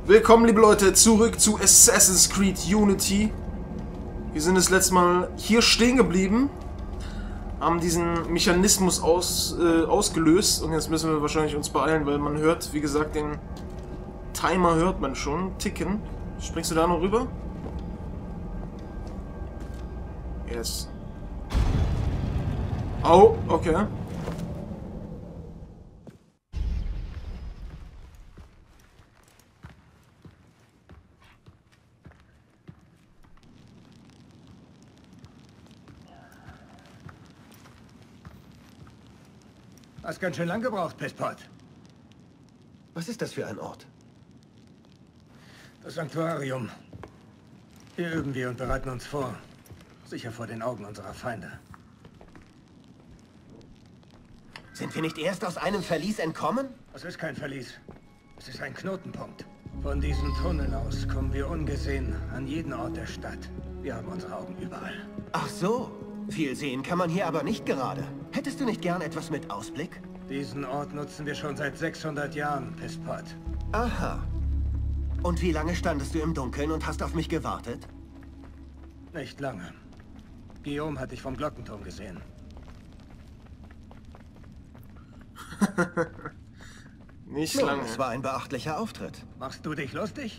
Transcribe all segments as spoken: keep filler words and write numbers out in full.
Willkommen, liebe Leute, zurück zu Assassin's Creed Unity. Wir sind das letzte Mal hier stehen geblieben, haben diesen Mechanismus aus, äh, ausgelöst und jetzt müssen wir wahrscheinlich uns beeilen, weil man hört, wie gesagt, den Timer hört man schon ticken. Springst du da noch rüber? Yes. Oh, okay. Hast ganz schön lang gebraucht, Pestpot. Was ist das für ein Ort? Das Sanktuarium. Hier üben wir und bereiten uns vor. Sicher vor den Augen unserer Feinde. Sind wir nicht erst aus einem Verlies entkommen? Es ist kein Verlies. Es ist ein Knotenpunkt. Von diesem Tunnel aus kommen wir ungesehen an jeden Ort der Stadt. Wir haben unsere Augen überall. Ach so. Viel sehen kann man hier aber nicht gerade. Hättest du nicht gern etwas mit Ausblick? Diesen Ort nutzen wir schon seit sechshundert Jahren, Pestpot. Aha. Und wie lange standest du im Dunkeln und hast auf mich gewartet? Nicht lange. Guillaume hat dich vom Glockenturm gesehen. Nicht Nun, lange. es war ein beachtlicher Auftritt. Machst du dich lustig?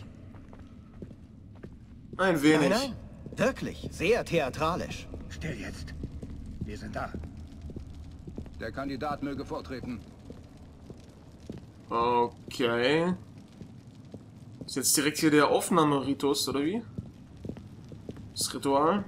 Ein wenig. Nein, nein. Wirklich. Sehr theatralisch. Still jetzt. Wir sind da. Der Kandidat möge vortreten. Okay. Ist jetzt direkt hier der Aufnahmeritus, oder wie? Das Ritual.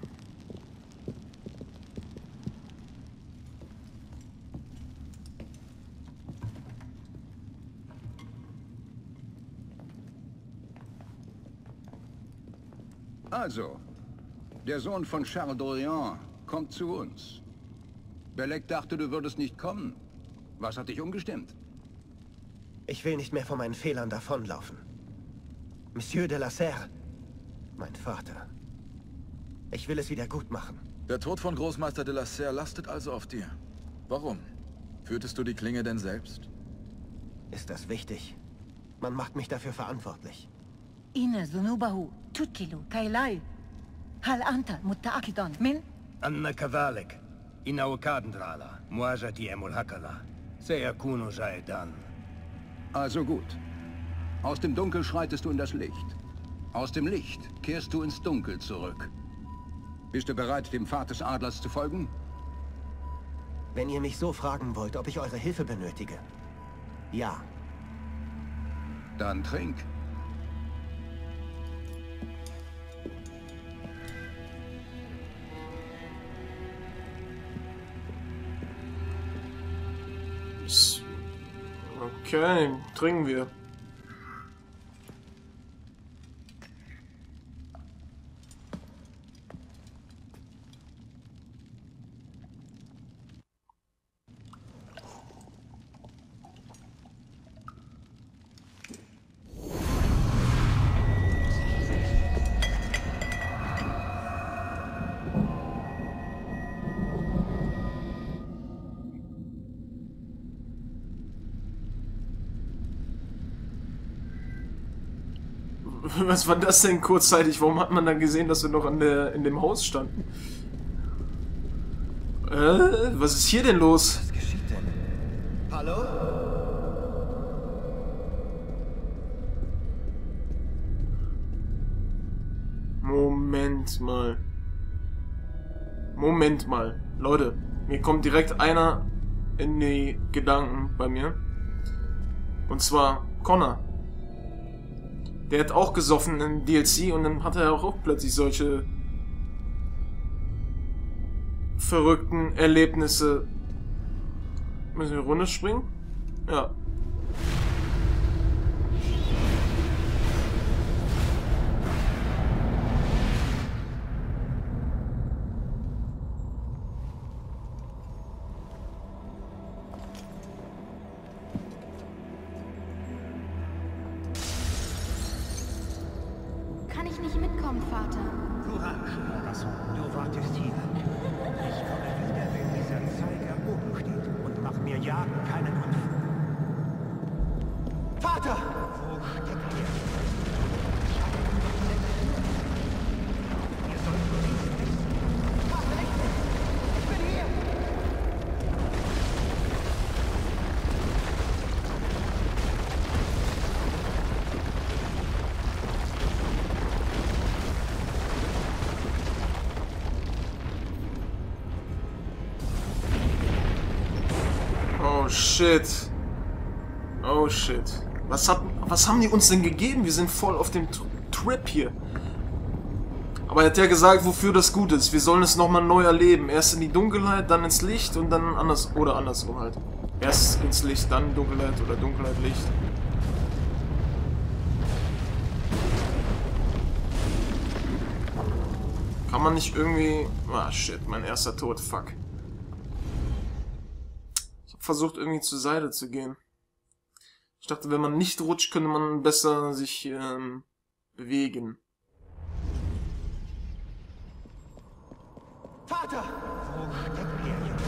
Also, der Sohn von Charles d'Orléans kommt zu uns. Belek dachte, du würdest nicht kommen. Was hat dich umgestimmt? Ich will nicht mehr von meinen Fehlern davonlaufen. Monsieur de la Serre, mein Vater. Ich will es wieder gut machen. Der Tod von Großmeister de la Serre lastet also auf dir. Warum? Führtest du die Klinge denn selbst? Ist das wichtig? Man macht mich dafür verantwortlich. إن ذنوبه تتل كي لا هل أنت متأكد من؟ أن كذلك إنه كادندرالا مواجهتي أمول هكذا سيكون جائدا. Also gut. Aus dem Dunkel schreitest du in das Licht. Aus dem Licht kehrst du ins Dunkel zurück. Bist du bereit, dem Pfad des Adlers zu folgen? Wenn ihr mich so fragen wollt, ob ich eure Hilfe benötige. Ja. Dann trink. Okay, trinken wir. Was war das denn kurzzeitig? Warum hat man dann gesehen, dass wir noch an der, in dem Haus standen? Äh, was ist hier denn los? Was geschieht denn? Hallo? Moment mal. Moment mal. Leute, mir kommt direkt einer in die Gedanken bei mir. Und zwar Connor. Der hat auch gesoffen im D L C und dann hat er auch plötzlich solche verrückten Erlebnisse. Müssen wir runter springen? Ja. Kann ich nicht mitkommen, Vater? Courage, du wartest hier. Ich komme wieder, wenn dieser Zeiger oben steht und mach mir Jagen keinen Unfug. Vater! Wo steckt ihr? shit. Oh shit. Was, hat, was haben die uns denn gegeben? Wir sind voll auf dem Trip hier. Aber er hat ja gesagt, wofür das gut ist. Wir sollen es nochmal neu erleben. Erst in die Dunkelheit, dann ins Licht und dann anders. Oder andersrum halt. Erst ins Licht, dann Dunkelheit oder Dunkelheit, Licht. Kann man nicht irgendwie... Ah, shit, mein erster Tod, fuck. Ich habe versucht, irgendwie zur Seite zu gehen. Ich dachte, wenn man nicht rutscht, könnte man besser sich ähm, bewegen. Vater! Wo steckt der Junge?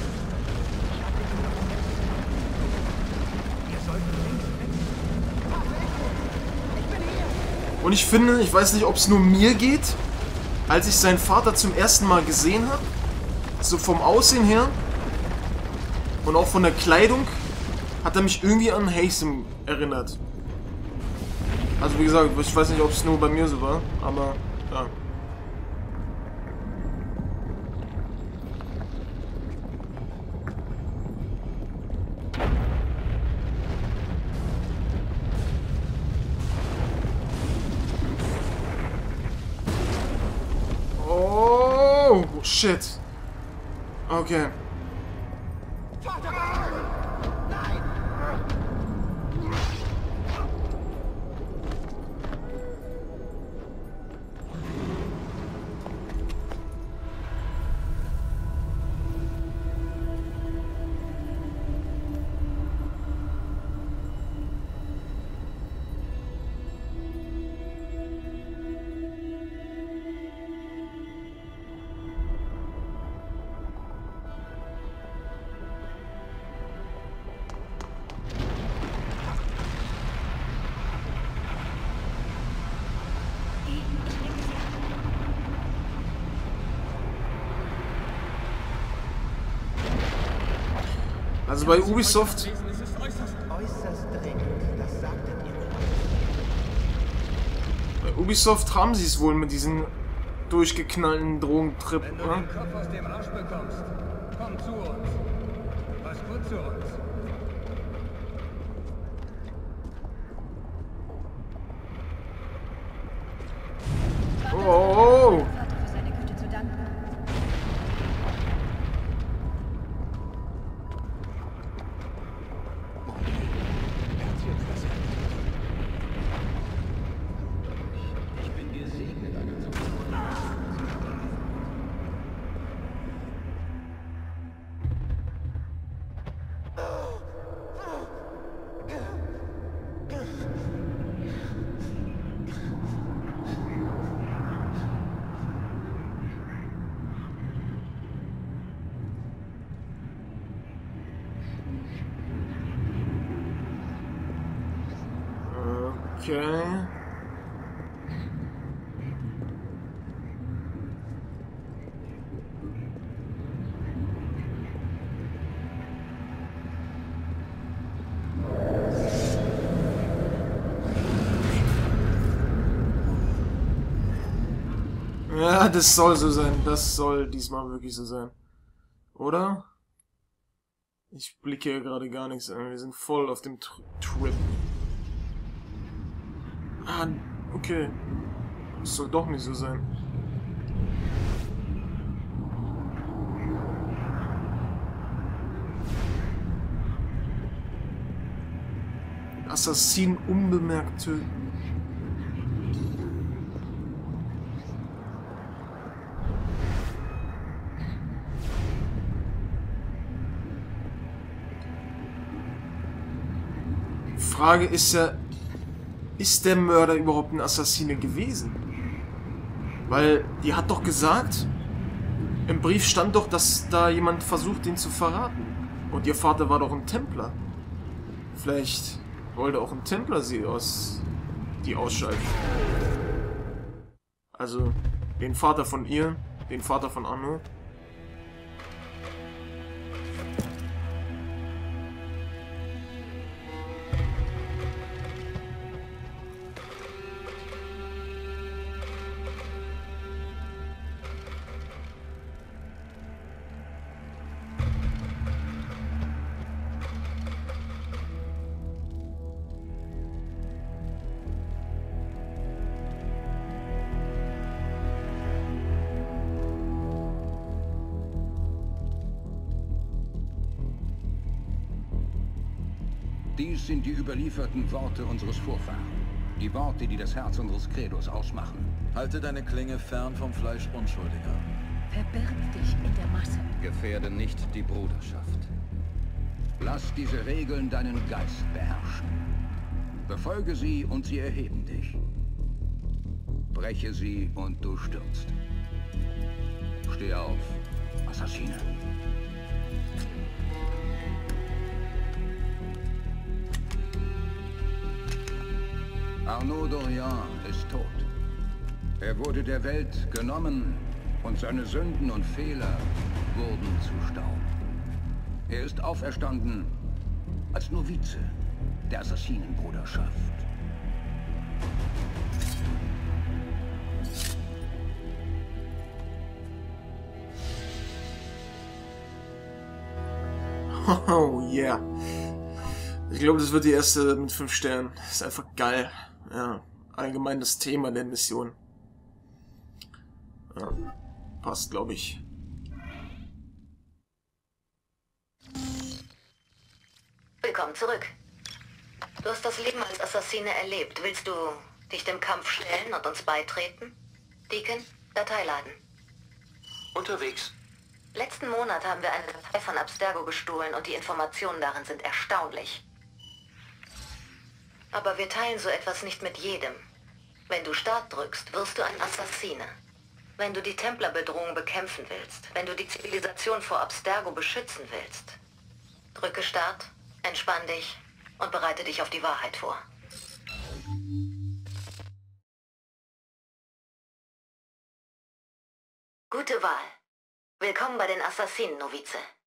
Wir sollten links weg. Vater, ich bin hier! Und ich finde, ich weiß nicht, ob es nur mir geht, als ich seinen Vater zum ersten Mal gesehen habe, so vom Aussehen her und auch von der Kleidung, hat er mich irgendwie an Haytham erinnert. Also wie gesagt, ich weiß nicht, ob es nur bei mir so war, aber ja. Oh, shit. Okay. Also bei Ubisoft... Äußerst dringend, das sagtet ihr. Bei Ubisoft haben sie es wohl mit diesen durchgeknallten Drogentrip, Wenn du oder? den Kopf aus dem Arsch bekommst, komm zu uns. Pass gut zu uns. Oh, oh, oh. Vater für seine Güte zu danken. Okay. Ja, das soll so sein. Das soll diesmal wirklich so sein. Oder? Ich blicke hier gerade gar nichts an. Wir sind voll auf dem Tr Trip. Ah, okay. Das soll doch nicht so sein. Assassinen unbemerkt töten. Frage ist ja, ist der Mörder überhaupt ein Assassine gewesen? Weil, die hat doch gesagt, im Brief stand doch, dass da jemand versucht, ihn zu verraten. Und ihr Vater war doch ein Templer. Vielleicht wollte auch ein Templer sie aus... die ausschalten. Also, den Vater von ihr, den Vater von Arnaud. Dies sind die überlieferten Worte unseres Vorfahren. Die Worte, die das Herz unseres Credos ausmachen. Halte deine Klinge fern vom Fleisch Unschuldiger. Verbirg dich in der Masse. Gefährde nicht die Bruderschaft. Lass diese Regeln deinen Geist beherrschen. Befolge sie und sie erheben dich. Breche sie und du stirbst. Steh auf, Assassine. Arnaud Dorian ist tot. Er wurde der Welt genommen und seine Sünden und Fehler wurden zu Staub. Er ist auferstanden als Novize der Assassinenbruderschaft. Oh yeah. Ich glaube, das wird die erste mit fünf Sternen. Das ist einfach geil. Ja, allgemein das Thema der Mission. Ja, passt, glaube ich. Willkommen zurück. Du hast das Leben als Assassine erlebt. Willst du dich dem Kampf stellen und uns beitreten? Deacon, Datei laden. Unterwegs. Letzten Monat haben wir eine Datei von Abstergo gestohlen und die Informationen darin sind erstaunlich. Aber wir teilen so etwas nicht mit jedem. Wenn du Start drückst, wirst du ein Assassine. Wenn du die Templerbedrohung bekämpfen willst, wenn du die Zivilisation vor Abstergo beschützen willst, drücke Start, entspann dich und bereite dich auf die Wahrheit vor. Gute Wahl. Willkommen bei den Assassinen, Novize.